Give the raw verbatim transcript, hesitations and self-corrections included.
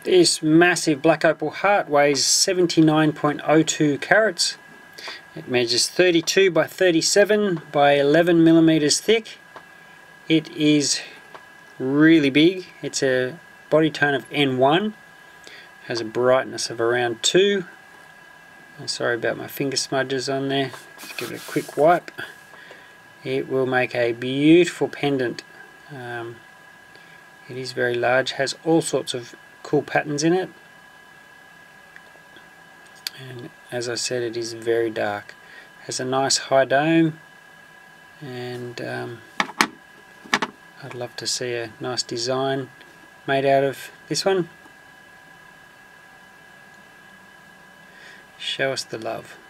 This massive black opal heart weighs seventy-nine point zero two carats. It measures thirty-two by thirty-seven by eleven millimeters thick. It is really big. It's a body tone of N one. Has a brightness of around two. I'm sorry about my finger smudges on there. Just give it a quick wipe. It will make a beautiful pendant. Um, it is very large. Has all sorts of cool patterns in it, and as I said, it is very dark. Has a nice high dome, and um, I'd love to see a nice design made out of this one. Show us the love.